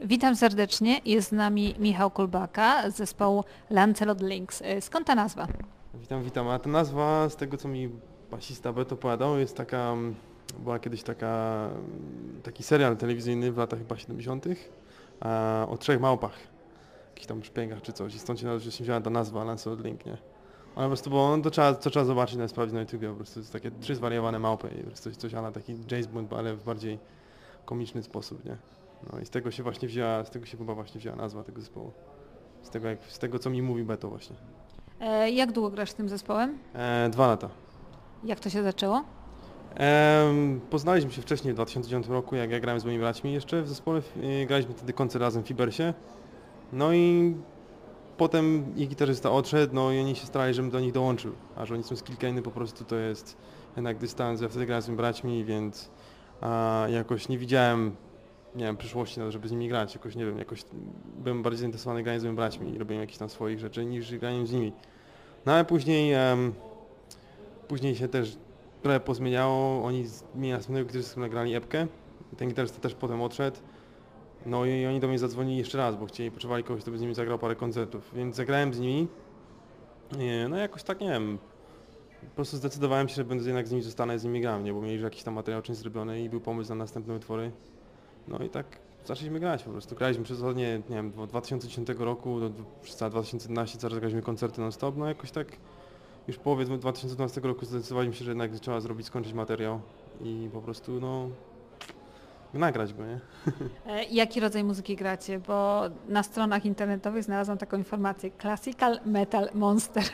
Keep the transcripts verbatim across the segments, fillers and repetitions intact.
Witam serdecznie. Jest z nami Michał Kulbaka z zespołu Lancelot Lynx. Skąd ta nazwa? Witam, witam. A ta nazwa, z tego co mi basista Beto opowiadał, jest taka, mm, była kiedyś taka, mm, taki serial telewizyjny w latach chyba siedemdziesiątych e, o trzech małpach, jakichś tam szpiegach czy coś i stąd się nawet się wzięła ta nazwa Lancelot Link, nie? Ale po prostu, bo no, to trzeba, to trzeba zobaczyć, na sprawdzić na YouTubie, po prostu to jest takie trzy zwariowane małpy i po prostu coś, coś a la taki James Bond, ale w bardziej komiczny sposób, nie? No i z tego się właśnie wzięła, z tego się chyba właśnie wzięła nazwa tego zespołu. Z tego, jak, z tego co mi mówi Beto właśnie. E, jak długo grasz z tym zespołem? E, dwa lata. Jak to się zaczęło? Em, poznaliśmy się wcześniej w dwa tysiące dziewiątym roku, jak ja grałem z moimi braćmi jeszcze w zespole. y, Graliśmy wtedy koncert razem w Fibersie. No i potem ich gitarzysta odszedł, no i oni się starali, żebym do nich dołączył. A że oni są z Kilkenny, po prostu to jest jednak dystans. Ja wtedy grałem z moimi braćmi, więc a, jakoś nie widziałem, nie wiem, przyszłości na to, żeby z nimi grać. Jakoś nie wiem, jakoś byłem bardziej zainteresowany graniem z moimi braćmi i robieniem jakichś tam swoich rzeczy niż graniem z nimi. No ale później, em, później się też trochę pozmieniało, oni zmienili następnego gitarzystę, nagrali epkę, ten gitarzysta też potem odszedł, no i oni do mnie zadzwonili jeszcze raz, bo chcieli, potrzebowali kogoś, kto by z nimi zagrał parę koncertów, więc zagrałem z nimi, Nie, no jakoś tak, nie wiem, po prostu zdecydowałem się, że będę jednak z nimi zostanę, z nimi grałem, nie, bo mieli już jakiś tam materiał część zrobiony i był pomysł na następne utwory, no i tak zaczęliśmy grać po prostu, graliśmy przez ostatnie, nie wiem, od dwa tysiące dziesiątego roku do przez cały dwa tysiące jedenasty cały czas graliśmy koncerty non stop, no jakoś tak już w połowie dwa tysiące dwunastego roku zdecydowaliśmy się, że jednak trzeba zrobić, skończyć materiał i po prostu no nagrać go, nie? E, jaki rodzaj muzyki gracie? Bo na stronach internetowych znalazłam taką informację. Classical Metal Monster.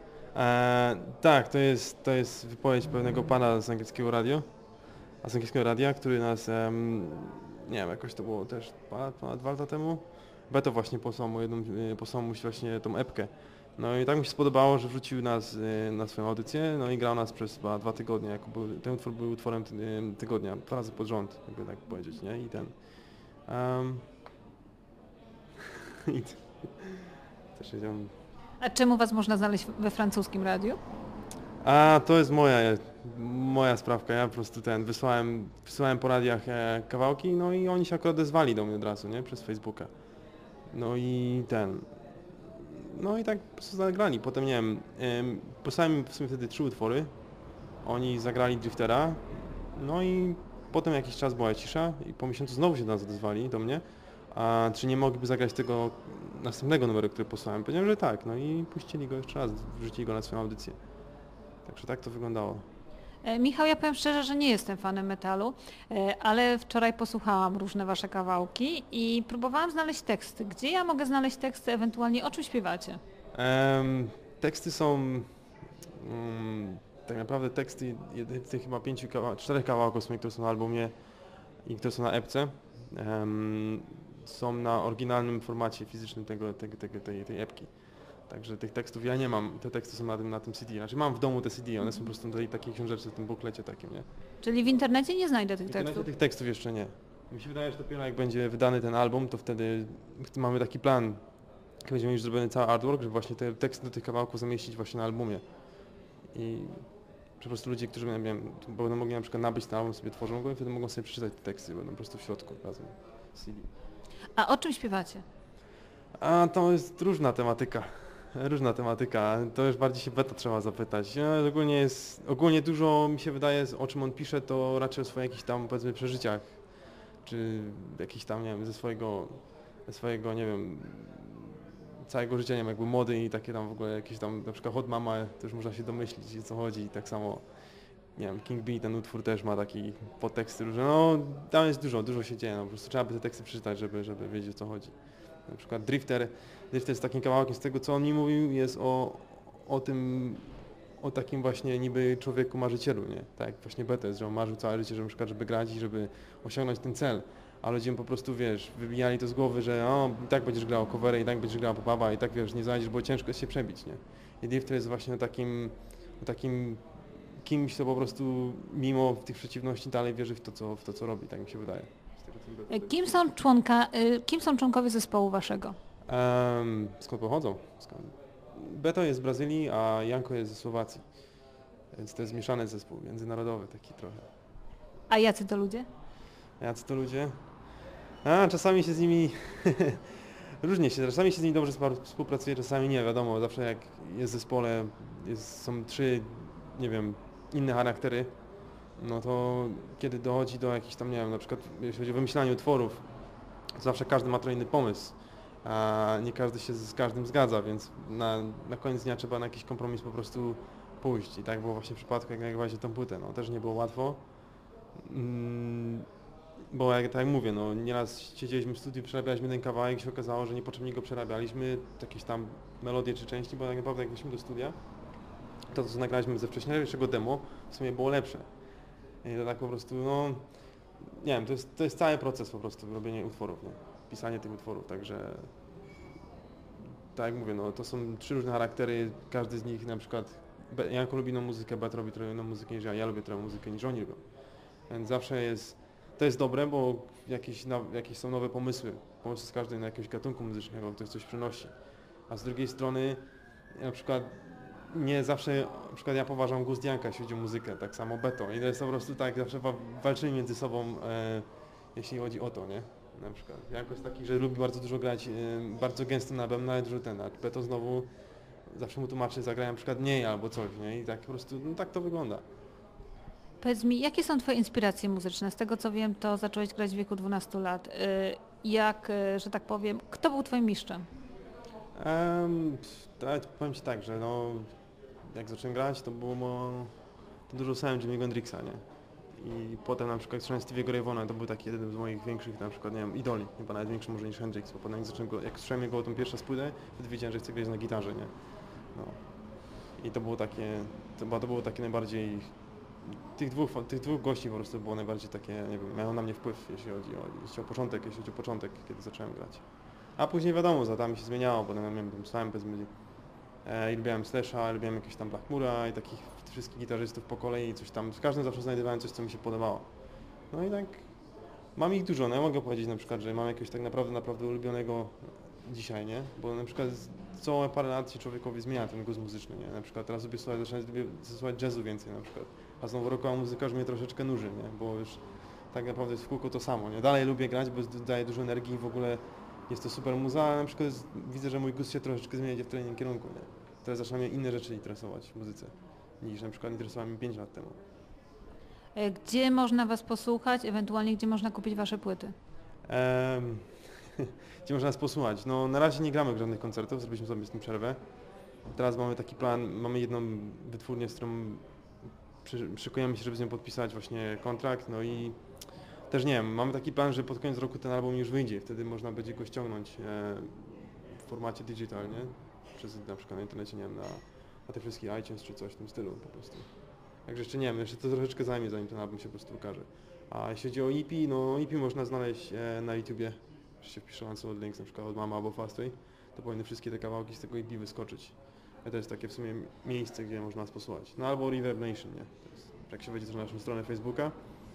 E, tak, to jest, to jest wypowiedź pewnego pana z angielskiego radio, a z angielskiego radia, który nas, em, nie wiem, jakoś to było też ponad, ponad dwa lata temu, Beto właśnie posłał mu jedną, e, posłał mu właśnie tą epkę. No i tak mi się spodobało, że wrzucił nas e, na swoją audycję, no i grał nas przez chyba dwa tygodnie, jako był, ten utwór był utworem ty, e, tygodnia, dwa razy pod rząd, jakby tak powiedzieć, nie? I ten... Um, i t- też wiedziałem. A czemu was można znaleźć we francuskim radiu? A to jest moja, moja sprawka, ja po prostu ten, wysłałem, wysłałem po radiach e, kawałki, no i oni się akurat odezwali do mnie od razu, nie? Przez Facebooka. No i ten, no i tak po prostu zagrali, potem nie wiem, em, posłałem im w sumie wtedy trzy utwory, oni zagrali Driftera, no i potem jakiś czas była cisza i po miesiącu znowu się do nas odezwali, do mnie, a czy nie mogliby zagrać tego następnego numeru, który posłałem? Powiedziałem, że tak, no i puścili go jeszcze raz, wrzucili go na swoją audycję. Także tak to wyglądało. E, Michał, ja powiem szczerze, że nie jestem fanem metalu, e, ale wczoraj posłuchałam różne wasze kawałki i próbowałam znaleźć teksty. Gdzie ja mogę znaleźć teksty, ewentualnie o czym śpiewacie? Em, teksty są, mm, tak naprawdę teksty jedy- tych chyba pięciu, kawa- czterech kawałków, są, które są na albumie i które są na epce, em, są na oryginalnym formacie fizycznym tego, tego, tego, tej, tej epki. Także tych tekstów ja nie mam, te teksty są na tym, na tym C D. Znaczy mam w domu te C D, one są po prostu w tej takiej książeczce, w tym buklecie takim, nie? Czyli w internecie nie znajdę W tych internecie tekstów. tych tekstów jeszcze nie. Mi się wydaje, że dopiero jak będzie wydany ten album, to wtedy mamy taki plan, jak będziemy już zrobiony cały artwork, żeby właśnie te teksty do tych kawałków zamieścić właśnie na albumie. I po prostu ludzie, którzy nie wiem, będą mogli na przykład nabyć ten album, sobie tworzą go i wtedy mogą sobie przeczytać te teksty, będą po prostu w środku razem z C D. A o czym śpiewacie? A to jest różna tematyka. Różna tematyka. To już bardziej się Beta trzeba zapytać. No, ogólnie jest, ogólnie dużo mi się wydaje, o czym on pisze, to raczej o swoich jakichś tam powiedzmy przeżyciach. Czy jakichś tam, nie wiem, ze swojego, ze swojego, nie wiem, całego życia, nie wiem, jakby młody i takie tam w ogóle jakieś tam, na przykład Hot Mama, to już można się domyślić, o co chodzi i tak samo, nie wiem, King B, ten utwór też ma taki podteksty różne, no tam jest dużo, dużo się dzieje, no po prostu trzeba by te teksty przeczytać, żeby, żeby wiedzieć, o co chodzi. Na przykład Drifter, Drifter jest takim kawałkiem z tego, co on mi mówił, jest o, o tym, o takim właśnie niby człowieku marzycielu, nie? Tak jak właśnie Beta jest, że on marzył całe życie, żeby na przykład, żeby grać i żeby osiągnąć ten cel. A ludzie mu po prostu, wiesz, wybijali to z głowy, że o, i tak będziesz grał covery, i tak będziesz grał popawa, i tak, wiesz, nie znajdziesz, bo ciężko jest się przebić, nie? I Drifter jest właśnie takim, takim kimś, kto po prostu mimo tych przeciwności dalej wierzy w to, co, w to, co robi, tak mi się wydaje. Z tego, co mi Beta E, powiedział. Kim są członka, y, kim są członkowie zespołu waszego? Em, skąd pochodzą? Skąd? Beto jest z Brazylii, a Janko jest ze Słowacji. Więc to jest mieszany zespół, międzynarodowy taki trochę. A jacy to ludzie? A jacy to ludzie? A czasami się z nimi różnie się, czasami się z nimi dobrze spar- współpracuje, czasami nie, wiadomo, zawsze jak jest w zespole, jest, są trzy, nie wiem, inne charaktery, no to kiedy dochodzi do jakichś tam, nie wiem, na przykład jeśli chodzi o wymyślanie utworów, to zawsze każdy ma trochę inny pomysł, a nie każdy się z każdym zgadza, więc na, na koniec dnia trzeba na jakiś kompromis po prostu pójść i tak było właśnie w przypadku, jak nagrywaliście tą płytę, no też nie było łatwo. Mm, Bo jak, tak jak mówię, no nieraz siedzieliśmy w studiu, przerabialiśmy ten kawałek i się okazało, że niepotrzebnie go przerabialiśmy, jakieś tam melodie czy części, bo tak naprawdę jak weszliśmy do studia, to co nagraliśmy ze wcześniejszego demo w sumie było lepsze. I to tak po prostu, no nie wiem, to jest, to jest cały proces po prostu, robienie utworów, nie? Pisanie tych utworów, także tak jak mówię, no to są trzy różne charaktery, każdy z nich na przykład, Be- Janko lubi inną muzykę, Bet robi trochę inną muzykę niż ja, ja lubię trochę muzykę niż oni lubią. Więc zawsze jest, to jest dobre, bo jakieś, now, jakieś są nowe pomysły, pomysły z każdej na jakiegoś gatunku muzycznego, ktoś coś przynosi. A z drugiej strony na przykład nie zawsze, na przykład ja poważam gust Janka, jeśli chodzi o muzykę, tak samo Beto. I to jest po prostu tak, zawsze wa- walczymy między sobą, e, jeśli chodzi o to, nie? Na przykład Janko jest taki, że lubi bardzo dużo grać, e, bardzo gęsto na bębnach, ale dużo ten, a Beto znowu zawsze mu tłumaczy, zagrałem na przykład mniej albo coś, nie? I tak po prostu, no tak to wygląda. Powiedz mi, jakie są Twoje inspiracje muzyczne? Z tego co wiem, to zacząłeś grać w wieku dwunastu lat. Y, Jak, y, że tak powiem, kto był Twoim mistrzem? Um, powiem Ci tak, że no, jak zacząłem grać, to było mo, to dużo słuchałem Jimmy'ego Hendrixa, nie? I potem na przykład słyszałem Stevie'ego Ray Vaughana, to był taki jeden z moich większych, na przykład, nie wiem, idoli, chyba nawet większy może niż Hendrix, bo potem jak zacząłem go, jak słyszałem jego tą pierwszą spłytę, wtedy wiedziałem, że chcę grać na gitarze, nie? No. I to było takie, to, bo to było takie najbardziej, tych dwóch, tych dwóch gości po prostu było najbardziej takie, nie wiem, miało na mnie wpływ, jeśli chodzi o, jeśli o początek, jeśli chodzi o początek, kiedy zacząłem grać. A później wiadomo, za tam się zmieniało, potem ja miałem tam słuchałem powiedzmy e, i lubiłem Slasha, lubiłem jakiegoś tam Blackmoora i takich wszystkich gitarzystów po kolei, coś tam, w każdym zawsze znajdowałem coś, co mi się podobało. No i tak, mam ich dużo, no ja mogę powiedzieć na przykład, że mam jakiegoś tak naprawdę, naprawdę ulubionego dzisiaj, nie? Bo na przykład z- co parę lat się człowiekowi zmienia ten gust muzyczny, nie? Na przykład teraz lubię słuchać, zacząłem lubię słuchać jazzu więcej na przykład, a znowu rockowa muzyka już mnie troszeczkę nuży, nie? Bo już tak naprawdę jest w kółko to samo, nie? Dalej lubię grać, bo z- daje dużo energii i w ogóle jest to super muza, ale na przykład z- widzę, że mój gust się troszeczkę zmienia idzie w kolejnym kierunku, nie? Teraz zaczyna mnie inne rzeczy interesować w muzyce, niż na przykład interesowały mnie pięć lat temu. Y, Gdzie można Was posłuchać, ewentualnie gdzie można kupić Wasze płyty? Em, Gdzie można nas posłuchać? No na razie nie gramy w żadnych koncertów, zrobiliśmy sobie z tym przerwę. Teraz mamy taki plan, mamy jedną wytwórnię, z którą przy, szykujemy się, żeby z nią podpisać właśnie kontrakt, no i też nie wiem, mamy taki plan, że pod koniec roku ten album już wyjdzie, wtedy można będzie go ściągnąć e, w formacie digital, nie? Przez na przykład na internecie, nie wiem, na, na te wszystkie iTunes czy coś w tym stylu po prostu. Także jeszcze nie wiem, jeszcze to troszeczkę zajmie, zanim ten album się po prostu ukaże. A jeśli chodzi o E P, no E P można znaleźć e, na YouTubie, jeśli się wpisze Unsold Links na przykład od Mama albo Fastway, to powinny wszystkie te kawałki z tego E P wyskoczyć. I to jest takie w sumie miejsce, gdzie można nas posłuchać. No albo Reverb Nation, nie? To jest, jak się wejdzie na naszą stronę Facebooka,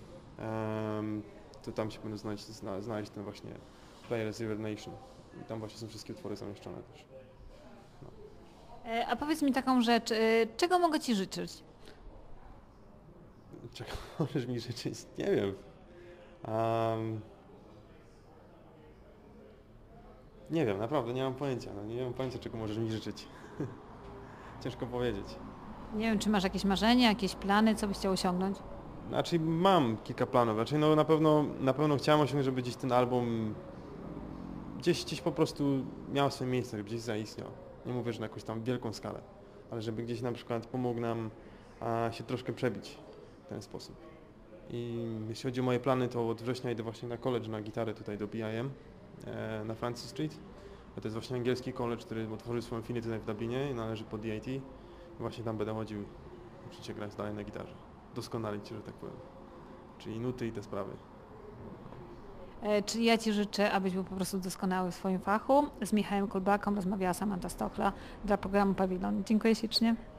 em, to tam się powinno znaleźć, zna, znaleźć ten właśnie player z Reverb Nation. I tam właśnie są wszystkie utwory zamieszczone też. E, A powiedz mi taką rzecz, y, czego mogę Ci życzyć? Czego możesz mi życzyć? Nie wiem. Um, nie wiem, naprawdę nie mam pojęcia. No, nie mam pojęcia, czego możesz mi życzyć. Ciężko powiedzieć. Nie wiem, czy masz jakieś marzenia, jakieś plany, co byś chciał osiągnąć? Znaczy mam kilka planów. Znaczy no na pewno, na pewno chciałem osiągnąć, żeby gdzieś ten album gdzieś, gdzieś po prostu miał swoje miejsce, żeby gdzieś zaistniał. Nie mówię, że na jakąś tam wielką skalę, ale żeby gdzieś na przykład pomógł nam a, się troszkę przebić w ten sposób. I jeśli chodzi o moje plany, to od września idę właśnie na college na gitarę tutaj do B I M e, na Francis Street. To jest właśnie angielski college, który otworzył swoją filię tutaj w Dublinie i należy pod D I T. I właśnie tam będę chodził, uczyć się grać dalej na gitarze. Doskonalić się, że tak powiem. Czyli nuty i te sprawy. E, Czyli ja Ci życzę, abyś był po prostu doskonały w swoim fachu. Z Michałem Kulbaką rozmawiała Samantha Stochla dla programu Pawilon. Dziękuję ślicznie.